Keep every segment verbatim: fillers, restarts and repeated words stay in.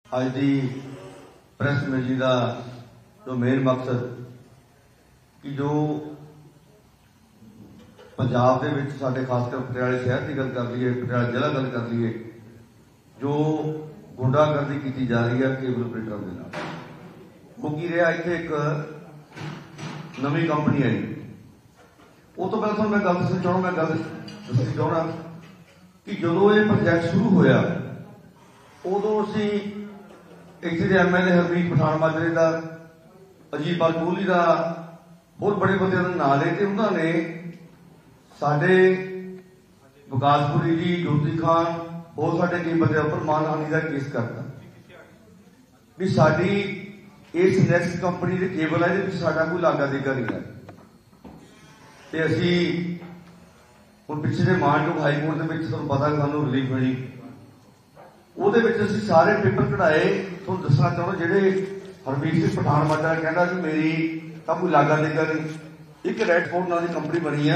अज की प्रेस मिलनी का जो मेन मकसद कि जो पंजाब के विच साडे खासकर पटियाले शहर की गल कर लीए, पटियाला जिला गल कर लीए, जो गुंडागर्दी की जा रही है केबल ऑपरेटर के नाल, वो की रहा इत्थे एक नवी कंपनी आई। उस तो पहले तुहानूं मैं गल दसणी चाहुंदा मैं गल दसणी चाहुंदा कि जदों ये प्रोजैक्ट शुरू होया उदों असीं इत्थे दे M L A Harmeet Pathan माजरे का, अजीतपाल कोहली का, होर बड़े बंदियां दे नाम ले, उन्होंने साडे विकासपुरी जी, ज्योति खान, होर साडे कई बंदे उपर मानहानि का केस करता भी साडी इस नैक्सट कंपनी के केबल है जिहदे साडा कोई लागा देगा नहीं है। ते असीं हुण पिछले मानयोग हाई कोर्ट दे विच तुहानूं पता सानूं रिलीफ मिली, ਉਹਦੇ ਵਿੱਚ ਅਸੀਂ ਸਾਰੇ ਪੇਪਰ ਕਢਾਏ। ਤੁਹਾਨੂੰ ਦੱਸਣਾ ਚਾਹੁੰਦਾ ਜਿਹੜੇ ਹਰਮੀਤ ਸਿੰਘ ਪਠਾਨ ਮਾਜਰਾ ਕਹਿੰਦਾ ਵੀ ਮੇਰੀ ਤਾਂ ਕੋਈ ਲਾਗਾ ਦੇਗਾ ਨਹੀਂ, ਇੱਕ ਰੈਡਫੋਰਡ ਨਾਂ ਦੀ ਕੰਪਨੀ ਬਣੀ ਆ,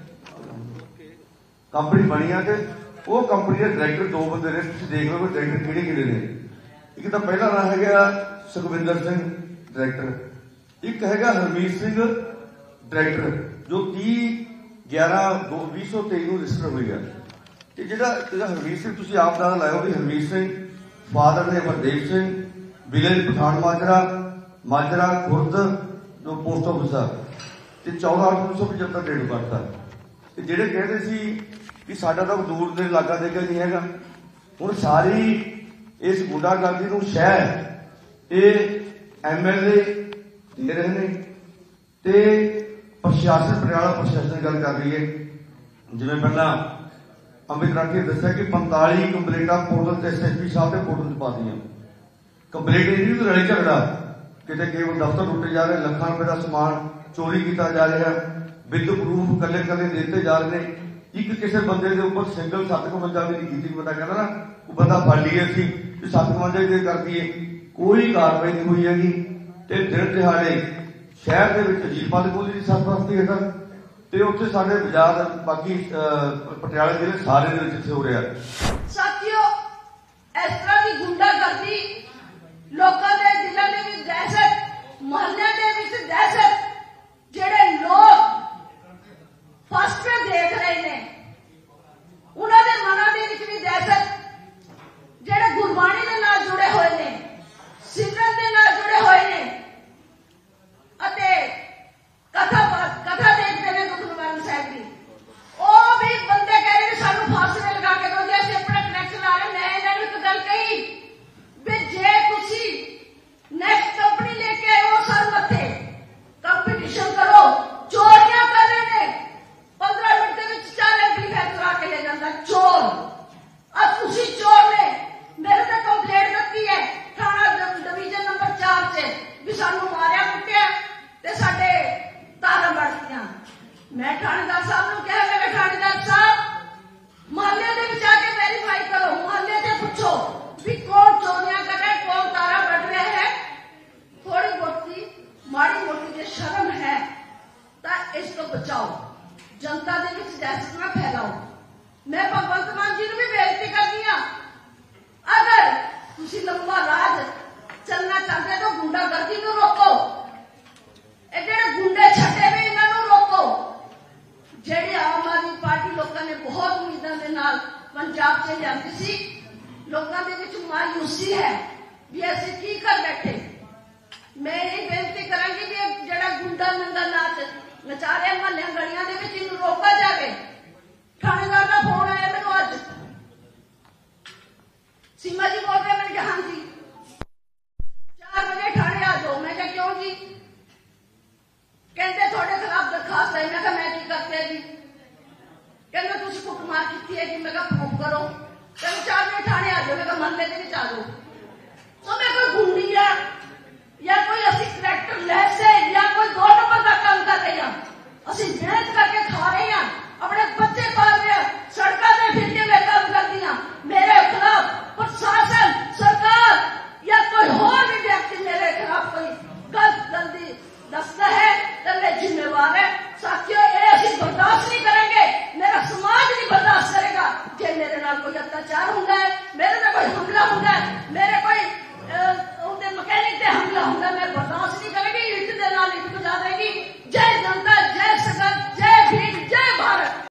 ਕੰਪਨੀ ਬਣੀ ਆ ਤੇ ਉਹ ਕੰਪਨੀ ਦੇ ਡਾਇਰੈਕਟਰ ਦੋ ਬੰਦੇ ਨੇ, ਤੁਸੀਂ ਦੇਖ ਲਓ ਡਾਇਰੈਕਟਰ ਕਿਹੜੇ ਕਿਹੜੇ ਨੇ। ਇੱਕ ਤਾਂ ਪਹਿਲਾ ਨਾਂ ਹੈਗਾ ਸੁਖਵਿੰਦਰ ਸਿੰਘ ਡਾਇਰੈਕਟਰ, ਇੱਕ ਹੈਗਾ ਹਰਮੀਤ ਸਿੰਘ ਡਾਇਰੈਕਟਰ ਜੋ ਤੀਹ ਗਿਆਰਾਂ ਦੋ ਵੀਹ ਸੌ ਤੇਈ ਨੂੰ ਰਜਿਸਟਰ ਹੋਈ ਆ। ਤੇ ਜਿਹੜਾ ਜਿਹੜਾ ਹਰਮੀਤ ਸਿੰਘ ਤੁਸੀਂ ਆਪ ਦਾ ਲਾਇਓ ਵੀ ਹਰਮੀਤ ਸਿੰਘ ਫਾਦਰ ਨੇ ਅਮਰਦੇਵ ਸਿੰਘ, ਵਿਲੇਜ ਪਠਾਨ ਮਾਜਰਾ, ਮਾਜਰਾ ਖੁਰਦ ਜੋ ਪੋਸਟ ਆਫਿਸ ਆ, ਤੇ ਚੌਦਾਂ ਉੱਨੀ ਸੌ ਪਝੱਤਰ ਡੇਟ ਕਰਤਾ। ਤੇ ਜਿਹੜੇ ਕਹਿੰਦੇ ਸੀ ਕਿ ਸਾਡਾ ਤਾਂ ਦੂਰ ਦੇ ਲਾਗਾ ਦੇਗਾ ਨਹੀਂ ਹੈਗਾ, ਹੁਣ ਸਾਰੀ ਇਸ ਗੁੰਡਾਗਰਦੀ ਨੂੰ ਸ਼ਹਿ ਇਹ ਐਮ ਐਲ ਏ ਦੇ ਰਹੇ ਨੇ ਤੇ ਪ੍ਰਸ਼ਾਸਨ, ਪਟਿਆਲਾ ਪ੍ਰਸ਼ਾਸਨ ਗੱਲ ਕਰ ਰਹੀ ਹੈ। ਜਿਵੇਂ ਪਹਿਲਾਂ अमित राठी ने दसिया कि पैंताली कंप्लेटा पोर्टल से एस एस पी साहब के पोर्टल से पा दी। कंप्लेट ये नहीं लड़ाई झगड़ा कितने केवल दफ्तर लुटे जा रहे, लखा रुपए का समान चोरी किया जा रहा, विद प्रूफ कले कले देते जा रहे। एक किसी बंदे के उपर सिंगल सत्त कवंजा भी नहीं की, बंदा कहता ना वो बंदा फड़ लीए असी सत्त कवंजा ही कर दिए, कोई कार्रवाई नहीं हुई हैगी। ते दिन दिहाड़े शहर के अजीतपाल कोहली की सरपरस्ती हेठल ਤੇ ਉੱਥੇ ਸਾਡੇ ਬਾਜ਼ਾਰ ਬਾਕੀ ਪਟਿਆਲੇ ਜ਼ਿਲ੍ਹੇ ਸਾਰੇ ਦੇ ਵਿੱਚ ਇੱਥੇ ਹੋ ਰਿਹਾ। ਸਾਥੀਓ, ਇਸ ਤਰ੍ਹਾਂ ਦੀ ਗੁੰਡਾਗਰਦੀ ਲੋਕਾਂ ਦੇ ਦਿਲਾਂ ਦੇ ਵਿੱਚ ਦਹਿਸ਼ਤ, ਮੁਹੱਲਿਆਂ ਦੇ ਵਿੱਚ ਦਹਿਸ਼ਤ, ਜਿਹੜੇ ਲੋਕ ਫਸਟ ਤੇ ਦੇਖ ਰਹੇ ਨੇ ਉਹਨਾਂ ਦੇ ਮਨਾਂ ਦੇ ਵਿੱਚ ਵੀ ਦਹਿਸ਼ਤ, ਜਿਹੜੇ ਗੁਰਬਾਣੀ ਦੇ ਨਾਲ ਜੁੜੇ ਹੋਏ ਨੇ, ਸਿਮਰਨ ਦੇ ਨਾਲ ਜੁੜੇ ਹੋਏ ਨੇ ਅਤੇ ਕਥਾ ਕਥਾ ਦੇਖਦੇ ਨੇ ਗੁਰਦੁਆਰਾ ਸਾਹਿਬ ਦੀ, ਉਹ ਵੀ ਬੰਦੇ ਕਹਿ ਰਹੇ ਨੇ ਸਾਨੂੰ ਫਾਸਲੇ ਲਗਾ ਕੇ ਦਿਓ ਜੇ ਅਸੀਂ ਆਪਣਾ ਕਨੈਕਸ਼ਨ ਲਾ ਰਹੇ। ਮੈਂ ਇਹਨਾਂ ਨੂੰ ਇੱਕ ਗੱਲ ਕਹੀ ਵੀ ਜੇ ਤੁਸੀਂ ਨੈਕਸਟ ਕੰਪਨੀ ਲੈ ਕੇ ਆਏ ਹੋ ਸਰ ਮੱਥੇ ਕੰਪੀਟੀਸ਼ਨ ਕਰੋ, ਚੋਰੀਆਂ ਕਰ ਰਹੇ ਨੇ, ਪੰਦਰਾਂ ਮਿੰਟ ਦੇ ਵਿੱਚ ਚਾਰ ਐਮਪਲੀਫਾਇਰ ਕਰਾ ਕੇ ਲੈ ਜਾਂਦਾ ਚੋਰ। ਅੱਜ ਤੁਸੀਂ ਚੋਰ ਨੇ, ਮੇਰੇ ਤੇ ਕੰਪਲੇਂਟ ਦਿੱਤੀ ਹੈ ਥਾਣਾ ਡਿਵੀਜ਼ਨ ਨੰਬਰ ਚਾਰ ਚ ਵੀ ਸਾਨੂੰ ਮਾਰਿਆ ਕੁੱਟਿਆ ਤੇ ਸਾਡੇ ਤਾਰਾਂ ਵੜਦੀਆਂ। मैं थानेदार साहब ने कहा, मेरे थानेदार साहब मोहल्ले के विच आके वेरीफाई करो, मोहल्ले से पूछो भी कौन चोरियां कर रहा है, कौन तारा बढ़ रहा है। थोड़ी बहुती माड़ी मोटी जो शर्म है तो इसको बचाओ, जनता के विच दहशत ना फैलाओ। मैं भगवंत मान जी ने भी बेनती करती हाँ, अगर तुसी लंबा राज चलना चाहते तो गुंडागर्दी को रोको, ये गुंडे छटे भी इन्हों रोको। ਜਿਹੜੀ ਆਮ ਆਦਮੀ ਪਾਰਟੀ ਲੋਕਾਂ ਨੇ ਬਹੁਤ ਉਮੀਦਾਂ ਦੇ ਨਾਲ ਪੰਜਾਬ 'ਚ ਲਿਆਂਦੀ ਸੀ, ਲੋਕਾਂ ਦੇ ਵਿੱਚ ਮਾਯੂਸੀ ਹੈ ਵੀ ਅਸੀਂ ਕੀ ਕਰ ਬੈਠੇ। ਮੈਂ ਇਹ ਬੇਨਤੀ ਕਰਾਂਗੀ ਵੀ ਜਿਹੜਾ ਗੁੰਡਾ ਨੰਗਾ ਨਾਚ ਨਚਾ ਰਿਹਾ ਮਹੱਲਿਆਂ ਗਲੀਆਂ ਦੇ ਵਿੱਚ ਇਹਨੂੰ ਰੋਕਾ ਜਾਵੇ। ਥਾਣੇਦਾਰ ਦਾ ਫੋਨ ਆਇਆ ਮੈਨੂੰ ਅੱਜ, ਸੀਮਾ ਜੀ ਬੋਲ ਰਹੇ, ਮੈਨੂੰ ਕਿਹਾ